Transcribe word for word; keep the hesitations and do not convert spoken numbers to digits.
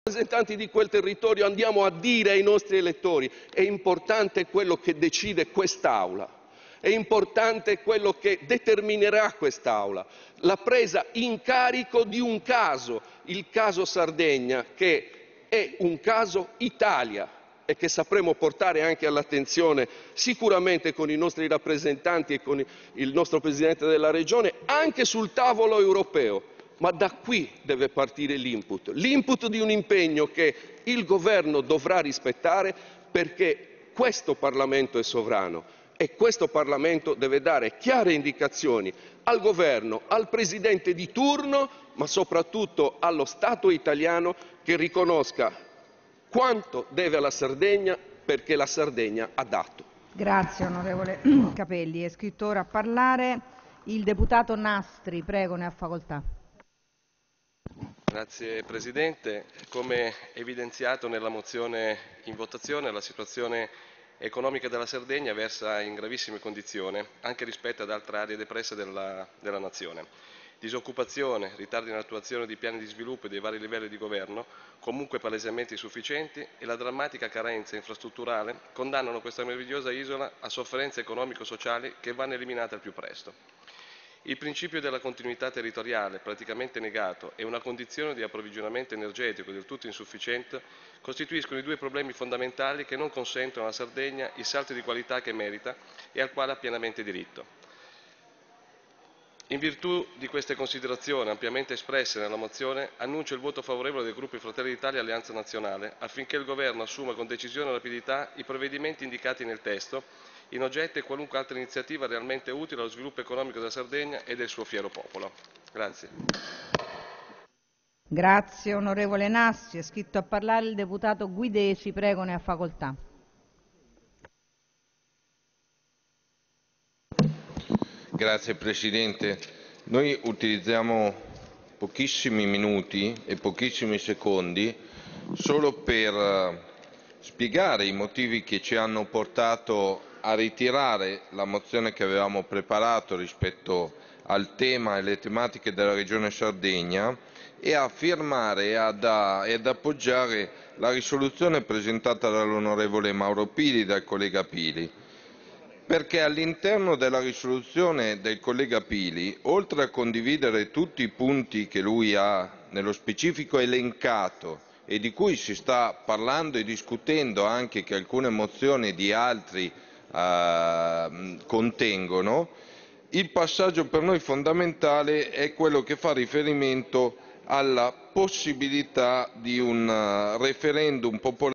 rappresentanti di quel territorio andiamo a dire ai nostri elettori: è importante quello che decide quest'Aula, è importante quello che determinerà quest'Aula, la presa in carico di un caso, il caso Sardegna, che è un caso Italia e che sapremo portare anche all'attenzione sicuramente con i nostri rappresentanti e con il nostro Presidente della Regione, anche sul tavolo europeo. Ma da qui deve partire l'input, l'input di un impegno che il Governo dovrà rispettare, perché questo Parlamento è sovrano e questo Parlamento deve dare chiare indicazioni al Governo, al Presidente di turno, ma soprattutto allo Stato italiano, che riconosca quanto deve alla Sardegna, perché la Sardegna ha dato. Grazie onorevole Capelli. È iscritto ora a parlare il deputato Nastri. Prego, ne ha facoltà. Grazie Presidente. Come evidenziato nella mozione in votazione, la situazione economica della Sardegna versa in gravissime condizioni, anche rispetto ad altre aree depresse della, della Nazione. Disoccupazione, ritardi nell'attuazione di piani di sviluppo dei vari livelli di governo, comunque palesemente insufficienti, e la drammatica carenza infrastrutturale condannano questa meravigliosa isola a sofferenze economico-sociali che vanno eliminate al più presto. Il principio della continuità territoriale, praticamente negato, e una condizione di approvvigionamento energetico del tutto insufficiente costituiscono i due problemi fondamentali che non consentono alla Sardegna il salto di qualità che merita e al quale ha pienamente diritto. In virtù di queste considerazioni ampiamente espresse nella mozione, annuncio il voto favorevole del gruppo Fratelli d'Italia Alleanza Nazionale affinché il Governo assuma con decisione e rapidità i provvedimenti indicati nel testo in oggetto e qualunque altra iniziativa realmente utile allo sviluppo economico della Sardegna e del suo fiero popolo. Grazie. Grazie onorevole Nastri. È iscritto a parlare il deputato Guideci. Prego, ne ha facoltà. Grazie Presidente. Noi utilizziamo pochissimi minuti e pochissimi secondi solo per spiegare i motivi che ci hanno portato a ritirare la mozione che avevamo preparato rispetto al tema e alle tematiche della Regione Sardegna e a firmare e ad, ad appoggiare la risoluzione presentata dall'onorevole Mauro Pili e dal collega Pili. Perché all'interno della risoluzione del collega Pili, oltre a condividere tutti i punti che lui ha nello specifico elencato e di cui si sta parlando e discutendo anche che alcune mozioni di altri eh, contengono, il passaggio per noi fondamentale è quello che fa riferimento alla possibilità di un referendum popolare